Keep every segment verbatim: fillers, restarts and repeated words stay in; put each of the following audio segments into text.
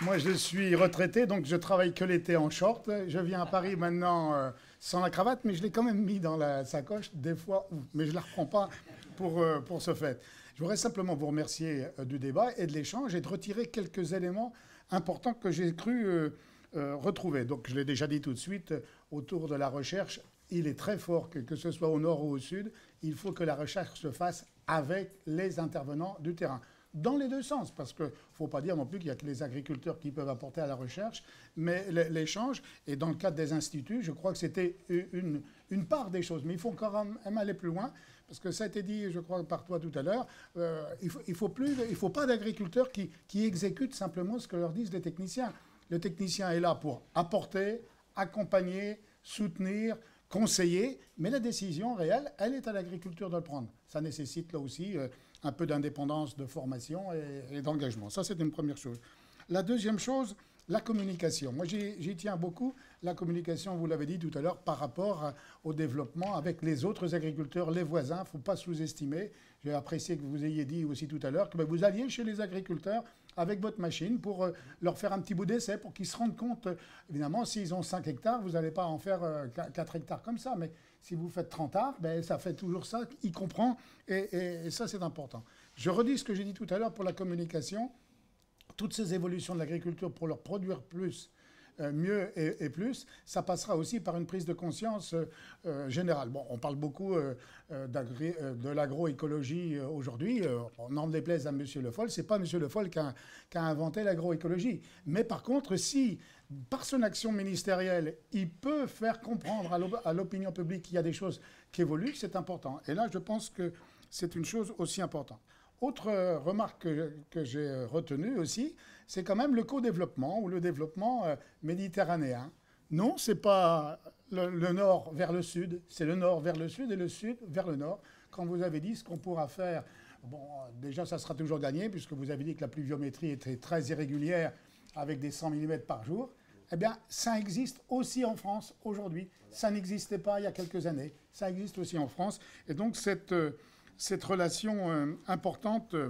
Moi, je suis retraité, donc je travaille que l'été en short. Je viens à Paris maintenant euh, sans la cravate, mais je l'ai quand même mis dans la sacoche, des fois, mais je ne la reprends pas pour, euh, pour ce fait. Je voudrais simplement vous remercier euh, du débat et de l'échange et de retirer quelques éléments importants que j'ai cru euh, euh, retrouver. Donc, je l'ai déjà dit tout de suite, euh, autour de la recherche, il est très fort que, que ce soit au nord ou au sud, il faut que la recherche se fasse avec les intervenants du terrain. Dans les deux sens, parce qu'il ne faut pas dire non plus qu'il n'y a que les agriculteurs qui peuvent apporter à la recherche, mais l'échange, et dans le cadre des instituts, je crois que c'était une, une part des choses. Mais il faut quand même aller plus loin, parce que ça a été dit, je crois, par toi tout à l'heure, euh, il ne faut, il faut, faut pas d'agriculteurs qui, qui exécutent simplement ce que leur disent les techniciens. Le technicien est là pour apporter, accompagner, soutenir, conseiller, mais la décision réelle, elle est à l'agriculture de le prendre. Ça nécessite là aussi euh, un peu d'indépendance, de formation et, et d'engagement. Ça, c'est une première chose. La deuxième chose, la communication. Moi, j'y tiens beaucoup. La communication, vous l'avez dit tout à l'heure, par rapport à, au développement avec les autres agriculteurs, les voisins. Il ne faut pas sous-estimer. J'ai apprécié que vous ayez dit aussi tout à l'heure que ben, vous alliez chez les agriculteurs avec votre machine pour euh, leur faire un petit bout d'essai, pour qu'ils se rendent compte. Euh, évidemment, s'ils ont cinq hectares, vous n'allez pas en faire euh, quatre hectares comme ça. Mais si vous faites trente arts, ben, ça fait toujours ça. Il comprend. Et, et, et ça, c'est important. Je redis ce que j'ai dit tout à l'heure pour la communication. Toutes ces évolutions de l'agriculture pour leur produire plus, euh, mieux et, et plus, ça passera aussi par une prise de conscience euh, euh, générale. Bon, on parle beaucoup euh, euh, de l'agroécologie euh, aujourd'hui. Euh, on en déplaise à M. Le Foll. Ce n'est pas M. Le Foll qui a, qui a inventé l'agroécologie. Mais par contre, si, par son action ministérielle, il peut faire comprendre à l'opinion publique qu'il y a des choses qui évoluent, c'est important. Et là, je pense que c'est une chose aussi importante. Autre remarque que, que j'ai retenue aussi, c'est quand même le co-développement ou le développement euh, méditerranéen. Non, ce n'est pas le, le nord vers le sud, c'est le nord vers le sud et le sud vers le nord. Quand vous avez dit ce qu'on pourra faire, bon, déjà ça sera toujours gagné puisque vous avez dit que la pluviométrie était très irrégulière avec des cent millimètres par jour. Eh bien, ça existe aussi en France aujourd'hui. Ça n'existait pas il y a quelques années. Ça existe aussi en France. Et donc cette... Euh, cette relation euh, importante euh,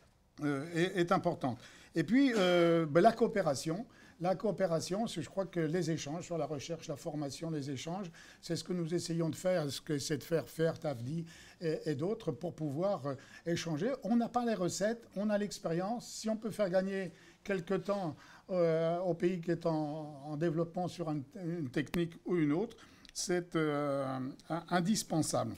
est, est importante. Et puis, euh, ben, la coopération. La coopération, je crois que les échanges sur la recherche, la formation, les échanges, c'est ce que nous essayons de faire, ce que c'est de faire faire Tafdi et, et d'autres pour pouvoir euh, échanger. On n'a pas les recettes, on a l'expérience. Si on peut faire gagner quelque temps euh, au pays qui est en, en développement sur une, une technique ou une autre, c'est euh, indispensable.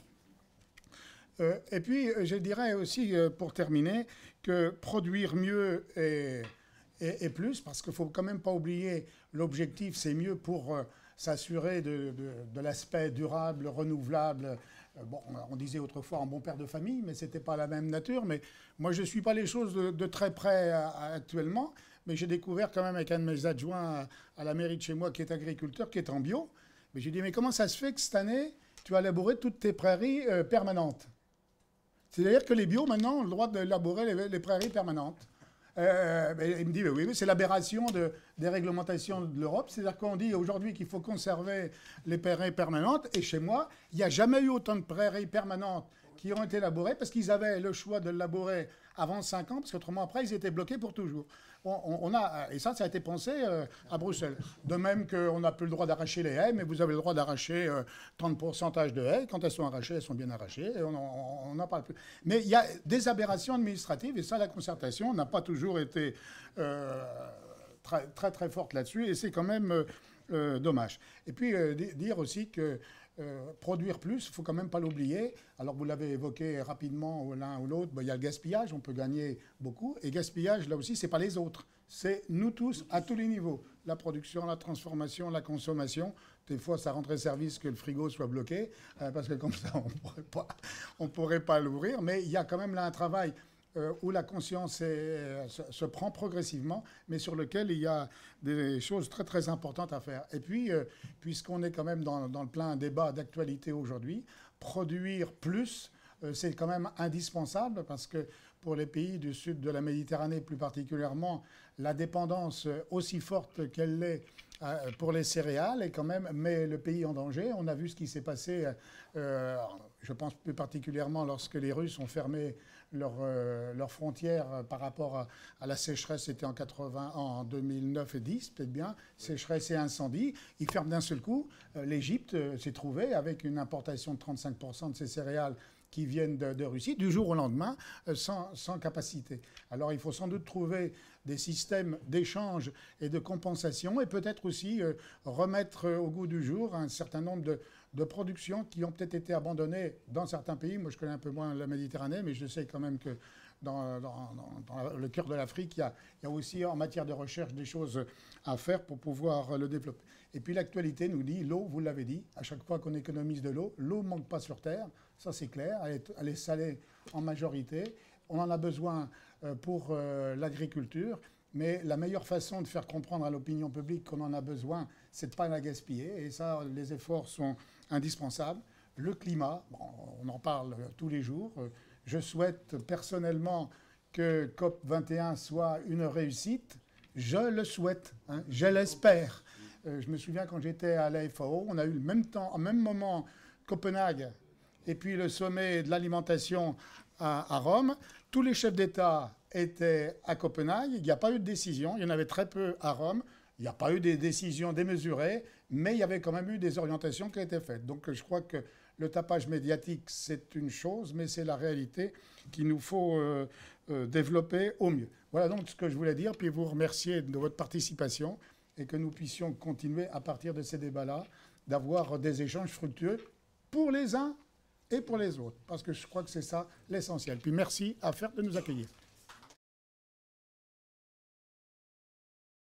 Euh, et puis, je dirais aussi, euh, pour terminer, que produire mieux et, et, et plus, parce qu'il ne faut quand même pas oublier, l'objectif, c'est mieux pour euh, s'assurer de, de, de l'aspect durable, renouvelable. Euh, bon, on disait autrefois un bon père de famille, mais ce n'était pas la même nature. Mais moi, je ne suis pas les choses de, de très près à, à, actuellement, mais j'ai découvert quand même avec un de mes adjoints à, à la mairie de chez moi, qui est agriculteur, qui est en bio. Mais j'ai dit, mais comment ça se fait que cette année, tu as labouré toutes tes prairies euh, permanentes ? C'est-à-dire que les bio, maintenant, ont le droit de labourer les, les prairies permanentes. Euh, il me dit, oui, mais c'est l'aberration de, des réglementations de l'Europe. C'est-à-dire qu'on dit aujourd'hui qu'il faut conserver les prairies permanentes. Et chez moi, il n'y a jamais eu autant de prairies permanentes qui ont été labourées parce qu'ils avaient le choix de le labourer avant cinq ans, parce qu'autrement, après, ils étaient bloqués pour toujours. On, on, on a, et ça, ça a été pensé euh, à Bruxelles. De même qu'on n'a plus le droit d'arracher les haies, mais vous avez le droit d'arracher euh, trente pour cent de haies. Quand elles sont arrachées, elles sont bien arrachées, et on n'en parle plus. Mais il y a des aberrations administratives, et ça, la concertation n'a pas toujours été euh, très, très, très forte là-dessus, et c'est quand même euh, euh, dommage. Et puis, euh, dire aussi que Euh, produire plus, il ne faut quand même pas l'oublier. Alors, vous l'avez évoqué rapidement l'un ou l'autre, ben, il y a le gaspillage, on peut gagner beaucoup. Et gaspillage, là aussi, ce n'est pas les autres. C'est nous tous, à tous les niveaux. La production, la transformation, la consommation. Des fois, ça rendrait service que le frigo soit bloqué, euh, parce que comme ça, on pourrait pas, on pourrait pas l'ouvrir. Mais il y a quand même là un travail Euh, où la conscience est, se, se prend progressivement, mais sur lequel il y a des choses très très importantes à faire. Et puis, euh, puisqu'on est quand même dans, dans le plein débat d'actualité aujourd'hui, produire plus, euh, c'est quand même indispensable, parce que pour les pays du sud de la Méditerranée plus particulièrement, la dépendance aussi forte qu'elle l'est pour les céréales et quand même met le pays en danger. On a vu ce qui s'est passé euh, Je pense plus particulièrement lorsque les Russes ont fermé leurs euh, leurs frontières par rapport à, à la sécheresse, c'était en, quatre-vingts, en deux mille neuf et deux mille dix, peut-être bien, sécheresse et incendie. Ils ferment d'un seul coup. Euh, L'Égypte euh, s'est trouvée avec une importation de trente-cinq pour cent de ses céréales qui viennent de, de Russie, du jour au lendemain, euh, sans, sans capacité. Alors il faut sans doute trouver des systèmes d'échange et de compensation et peut-être aussi euh, remettre euh, au goût du jour un certain nombre de, de productions qui ont peut-être été abandonnées dans certains pays. Moi, je connais un peu moins la Méditerranée, mais je sais quand même que dans, dans, dans, dans le cœur de l'Afrique, il y a, il y a aussi en matière de recherche des choses à faire pour pouvoir le développer. Et puis l'actualité nous dit, l'eau, vous l'avez dit, à chaque fois qu'on économise de l'eau, l'eau ne manque pas sur Terre, ça c'est clair, elle est, elle est salée en majorité. On en a besoin pour euh, l'agriculture, mais la meilleure façon de faire comprendre à l'opinion publique qu'on en a besoin, c'est de ne pas la gaspiller. Et ça, les efforts sont indispensables. Le climat, bon, on en parle tous les jours. Je souhaite personnellement que COP vingt et un soit une réussite. Je le souhaite, hein, je l'espère. Euh, je me souviens quand j'étais à la F A O, on a eu le même temps, en même moment Copenhague et puis le sommet de l'alimentation à, à Rome. Tous les chefs d'État étaient à Copenhague. Il n'y a pas eu de décision. Il y en avait très peu à Rome. Il n'y a pas eu des décisions démesurées, mais il y avait quand même eu des orientations qui ont été faites. Donc je crois que le tapage médiatique, c'est une chose, mais c'est la réalité qu'il nous faut euh, euh, développer au mieux. Voilà donc ce que je voulais dire, puis vous remercier de votre participation et que nous puissions continuer à partir de ces débats-là, d'avoir des échanges fructueux pour les uns et pour les autres, parce que je crois que c'est ça l'essentiel. Puis merci à F E R de nous accueillir.